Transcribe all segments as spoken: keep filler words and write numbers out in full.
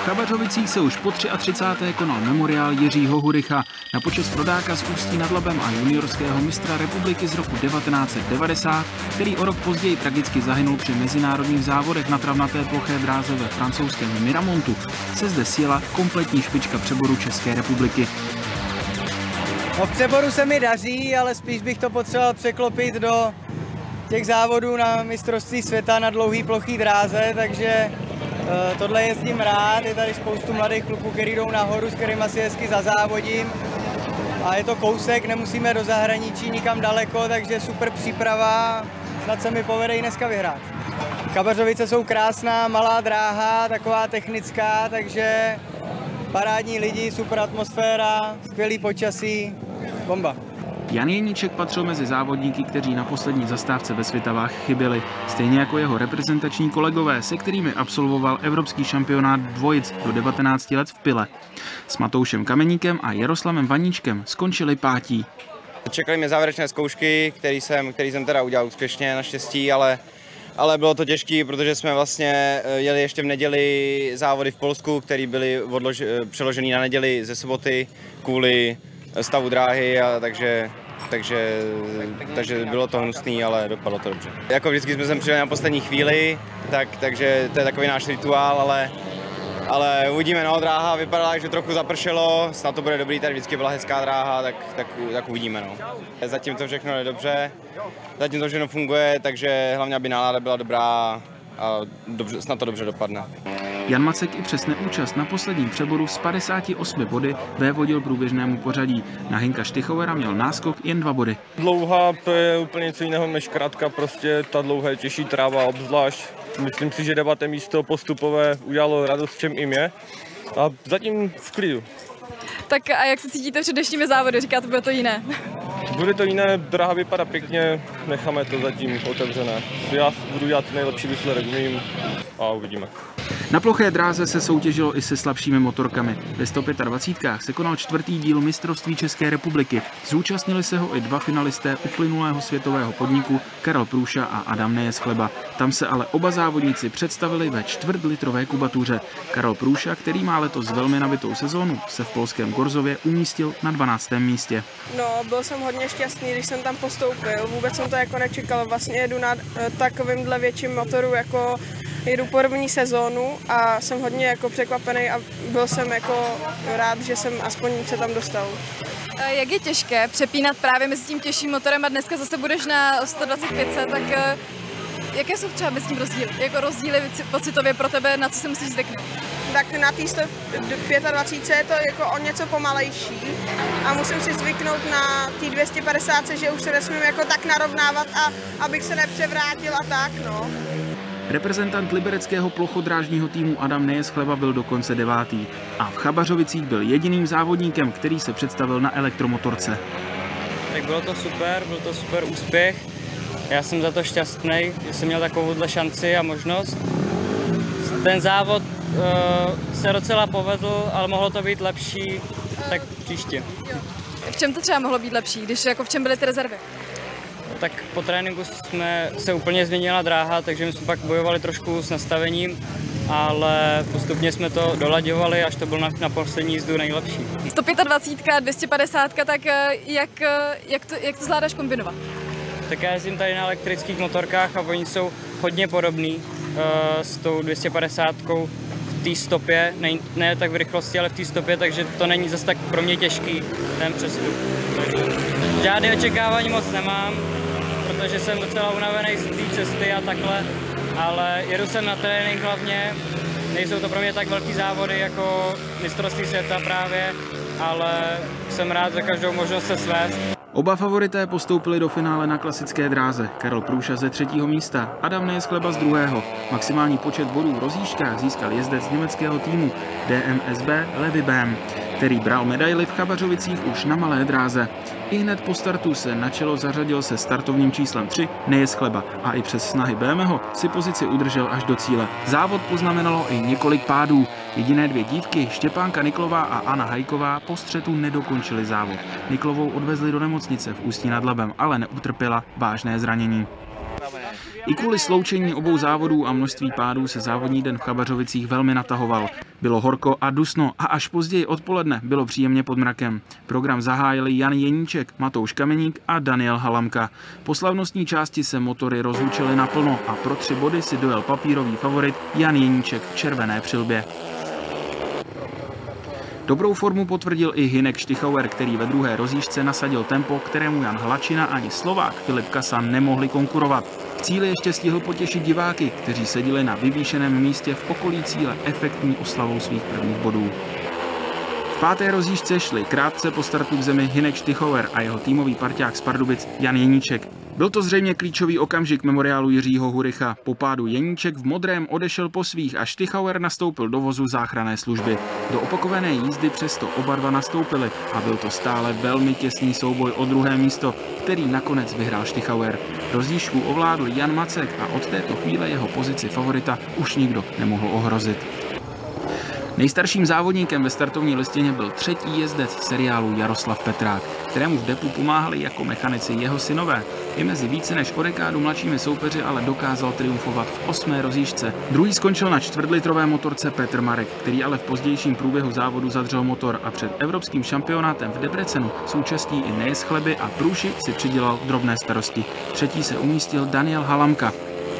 Chabařovicích se už po třicáté třetí konal memoriál Jiřího Huricha na počest rodáka z Ústí nad Labem a juniorského mistra republiky z roku devatenáct set devadesát, který o rok později tragicky zahynul při mezinárodních závodech na travnaté ploché dráze ve francouzském Miramontu, se zde sjela kompletní špička přeboru České republiky. No, v přeboru se mi daří, ale spíš bych to potřeboval překlopit do těch závodů na mistrovství světa na dlouhý plochý dráze, takže uh, tohle jezdím rád. Je tady spoustu mladých kluků, kteří jdou nahoru, s kterými si hezky zazávodím. A je to kousek, nemusíme do zahraničí nikam daleko, takže super příprava. Snad se mi povede i dneska vyhrát. Chabařovice jsou krásná, malá dráha, taková technická, takže parádní lidi, super atmosféra, skvělý počasí, bomba. Jan Jeníček patřil mezi závodníky, kteří na poslední zastávce ve Svitavách chyběli, stejně jako jeho reprezentační kolegové, se kterými absolvoval evropský šampionát dvojic do devatenácti let v Pile. S Matoušem Kameníkem a Jaroslavem Vaníčkem skončili pátí. Čekali mě závěrečné zkoušky, který jsem, který jsem teda udělal úspěšně naštěstí, ale, ale bylo to těžké, protože jsme vlastně jeli ještě v neděli závody v Polsku, které byly odlož, přeložené na neděli ze soboty kvůli stavu dráhy, a takže, takže, takže bylo to hnusný, ale dopadlo to dobře. Jako vždycky jsme sem přijeli na poslední chvíli, tak, takže to je takový náš rituál, ale, ale uvidíme, no, dráha vypadala, že trochu zapršelo, snad to bude dobrý, tady vždycky byla hezká dráha, tak, tak, tak uvidíme, no. Zatím to všechno je dobře, zatím to všechno funguje, takže hlavně, aby nálada byla dobrá a dobře, snad to dobře dopadne. Jan Macek i přes neúčast na posledním přeboru z padesáti osmi body vévodil průběžnému pořadí. Na Hinka Štychovera měl náskok jen dva body. Dlouhá to je úplně něco jiného než krátka, prostě ta dlouhá je těžší tráva obzvlášť. Myslím si, že deváté místo postupové udělalo radost všem i mě a zatím v klidu. Tak a jak se cítíte před dnešními závody? Říkáte, bude to jiné? Bude to jiné, dráha vypadá pěkně, necháme to zatím otevřené. Já budu dělat nejlepší výsledek umím a uvidíme. Na ploché dráze se soutěžilo i se slabšími motorkami. Ve sto dvaceti pěti se konal čtvrtý díl mistrovství České republiky. Zúčastnili se ho i dva finalisté uplynulého světového podniku, Karel Průša a Adam Nejeschleba. Tam se ale oba závodníci představili ve čtvrtlitrové kubatuře. Karel Průša, který má letos velmi nabitou sezónu, se v polském Gorzově umístil na dvanáctém místě. No, byl jsem hodně šťastný, když jsem tam postoupil. Vůbec jsem to jako nečekal. Vlastně jedu na takovýmhle větším motoru, jako jedu první sezónu a jsem hodně jako překvapený a byl jsem jako rád, že jsem aspoň se tam dostal. Jak je těžké přepínat právě mezi tím těžším motorem a dneska zase budeš na sto dvacet pět, tak jaké jsou třeba mezi tím rozdíly? Jako rozdíly pocitově pro tebe, na co se musíš zvyknout? Tak na té sto dvacet pět je to jako o něco pomalejší a musím si zvyknout na té dvě stě padesát, že už se nesmím jako tak narovnávat a abych se nepřevrátil a tak, no. Reprezentant libereckého plochodrážního týmu Adam Nejeschleba byl dokonce devátý a v Chabařovicích byl jediným závodníkem, který se představil na elektromotorce. Tak bylo to super, byl to super úspěch. Já jsem za to šťastný, že jsem měl takovouhle šanci a možnost. Ten závod uh, se docela povedl, ale mohlo to být lepší, tak příště. V čem to třeba mohlo být lepší, když jako v čem byly ty rezervy? Tak po tréninku jsme se úplně změnila dráha, takže my jsme pak bojovali trošku s nastavením, ale postupně jsme to dolaďovali, až to bylo na, na poslední jízdu nejlepší. sto dvacet pět, dvě stě padesát, tak jak, jak, to, jak to zvládáš kombinovat? Tak já jezdím tady na elektrických motorkách a oni jsou hodně podobný uh, s tou dvě stě padesát v té stopě, ne, ne tak v rychlosti, ale v té stopě, takže to není zase tak pro mě těžký ten přestup. Žádné očekávání moc nemám, protože jsem docela unavený z té cesty a takhle, ale jedu sem na trénink hlavně, nejsou to pro mě tak velký závody jako mistrovství světa právě, ale jsem rád za každou možnost se svést. Oba favorité postoupili do finále na klasické dráze. Karel Průša ze třetího místa, Adam Nejeschleba z druhého. Maximální počet bodů v rozjížďkách získal jezdec německého týmu D M S B Levi Bam, který bral medaili v Chabařovicích už na malé dráze. I hned po startu se na čelo zařadil se startovním číslem tři Nejeschleba a i přes snahy Bémeho si pozici udržel až do cíle. Závod poznamenalo i několik pádů. Jediné dvě dívky, Štěpánka Niklová a Anna Hajková, po střetu nedokončily závod. Niklovou odvezli do nemocnice v Ústí nad Labem, ale neutrpěla vážné zranění. I kvůli sloučení obou závodů a množství pádů se závodní den v Chabařovicích velmi natahoval. Bylo horko a dusno a až později odpoledne bylo příjemně pod mrakem. Program zahájili Jan Jeníček, Matouš Kameník a Daniel Halamka. Po slavnostní části se motory rozhučily naplno a pro tři body si dojel papírový favorit Jan Jeníček v červené přilbě. Dobrou formu potvrdil i Hynek Štichauer, který ve druhé rozjížďce nasadil tempo, kterému Jan Hlačina ani Slovák Filip Kasa nemohli konkurovat. V cíli ještě stihl potěšit diváky, kteří seděli na vyvýšeném místě v okolí cíle efektní oslavou svých prvních bodů. V páté rozjížďce šli krátce po startu k zemi Hynek Štichauer a jeho týmový parťák z Pardubic Jan Jeníček. Byl to zřejmě klíčový okamžik memoriálu Jiřího Huricha. Po pádu Jeníček v modrém odešel po svých a Štichauer nastoupil do vozu záchranné služby. Do opakované jízdy přesto oba dva nastoupili a byl to stále velmi těsný souboj o druhé místo, který nakonec vyhrál Štichauer. Rozdíšku ovládl Jan Macek a od této chvíle jeho pozici favorita už nikdo nemohl ohrozit. Nejstarším závodníkem ve startovní listině byl třetí jezdec seriálu Jaroslav Petrák, kterému v depu pomáhali jako mechanici jeho synové. I mezi více než o dekádu mladšími soupeři ale dokázal triumfovat v osmé rozjížďce. Druhý skončil na čtvrtlitrové motorce Petr Marek, který ale v pozdějším průběhu závodu zadřel motor a před evropským šampionátem v Debrecenu současný i Nejez Chleby a Průši si přidělal drobné starosti. Třetí se umístil Daniel Halamka.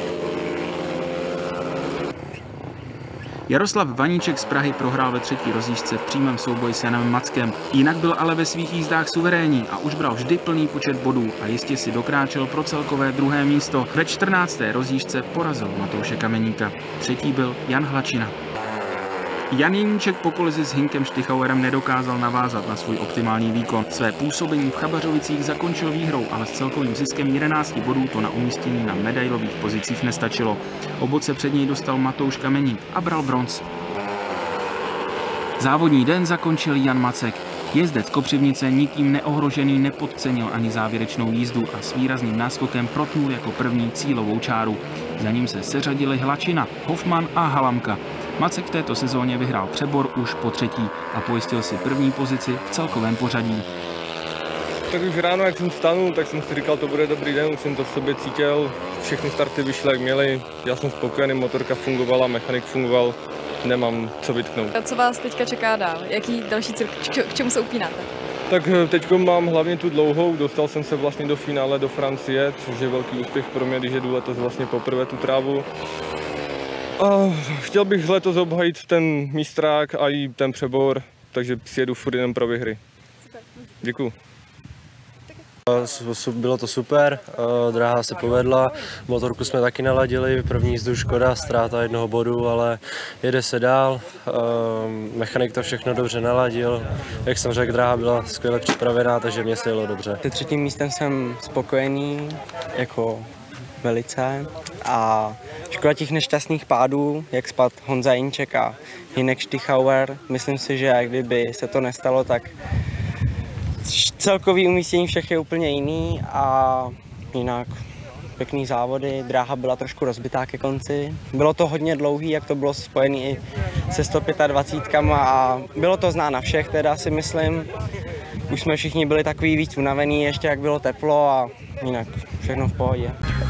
Jaroslav Vaníček z Prahy prohrál ve třetí rozjížďce v přímém souboji s Janem Mackem. Jinak byl ale ve svých jízdách suverénní a už bral vždy plný počet bodů a jistě si dokráčel pro celkové druhé místo. Ve čtrnácté rozjížďce porazil Matouše Kameníka. Třetí byl Jan Hlačina. Jan Jeníček po kolizi s Hynkem Štichauerem nedokázal navázat na svůj optimální výkon. Své působení v Chabařovicích zakončil výhrou, ale s celkovým ziskem jedenácti bodů to na umístění na medailových pozicích nestačilo. O bod se před něj dostal Matouš Kameník a bral bronz. Závodní den zakončil Jan Macek. Jezdec Kopřivnice nikým neohrožený nepodcenil ani závěrečnou jízdu a s výrazným náskokem protnul jako první cílovou čáru. Za ním se seřadili Hlačina, Hoffman a Halamka. Macek v této sezóně vyhrál přebor už po třetí a pojistil si první pozici v celkovém pořadí. Tak už ráno, jak jsem vstanul, tak jsem si říkal, to bude dobrý den, už jsem to v sobě cítil, všechny starty vyšly jak měly, já jsem spokojený, motorka fungovala, mechanik fungoval, nemám co vytknout. A co vás teďka čeká dál? Jaký další cíl, k čemu se upínáte? Tak teď mám hlavně tu dlouhou, dostal jsem se vlastně do finále do Francie, což je velký úspěch pro mě, když jedu letos vlastně poprvé tu trávu. A chtěl bych letos obhajit ten mistrák a i ten přebor, takže si jedu furt jenom pro výhry. Děkuju. Bylo to super, dráha se povedla, motorku jsme taky naladili, první jízdu Škoda, ztráta jednoho bodu, ale jede se dál, mechanik to všechno dobře naladil, jak jsem řekl, dráha byla skvěle připravená, takže mě se jelo dobře. Se třetím místem jsem spokojený, jako velice, a škoda těch nešťastných pádů, jak spadl Honza Jeníček a Hynek Štichauer, myslím si, že kdyby se to nestalo, tak celkový umístění všech je úplně jiný a jinak pěkný závody, dráha byla trošku rozbitá ke konci. Bylo to hodně dlouhý, jak to bylo spojené i se sto dvacet pět a bylo to znát na všech, teda si myslím. Už jsme všichni byli takový víc unavení, ještě jak bylo teplo a jinak všechno v pohodě.